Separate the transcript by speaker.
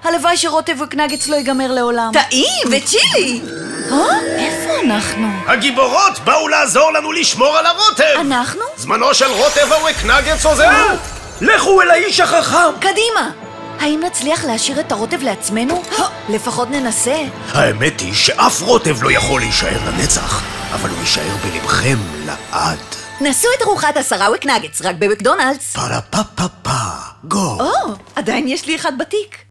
Speaker 1: הלוואי שרוטב וקנגץ לא ייגמר לעולם.
Speaker 2: טעים וצ'ילי.
Speaker 1: איפה אנחנו?
Speaker 3: הגיבורות באו לעזור לנו לשמור על הרוטב.
Speaker 1: אנחנו?
Speaker 3: זמנו של רוטב וקנגץ עוזר. לכו אל האיש החכם.
Speaker 1: קדימה! האם נצליח להשאיר את הרוטב לעצמנו? לפחות ננסה.
Speaker 3: האמת היא שאף רוטב לא יכול להישאר לנצח, אבל הוא יישאר בלבכם לעד.
Speaker 2: נסו את ארוחת 10 וקנגץ, רק במקדונלדס.
Speaker 3: פרה פה פה פה, גו.
Speaker 2: עדיין יש לי אחד בתיק.